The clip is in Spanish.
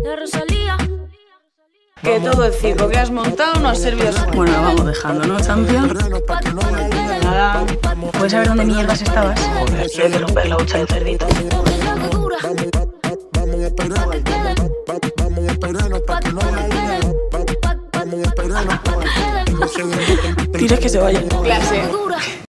Que todo el circo que has montado no ha servido. Bueno, lo vamos dejando, ¿no, champion? Nada. ¿Puedes saber dónde mierdas estabas? Joder, si hay que romper la hucha del cerdito. Diles que se vayan. Clase.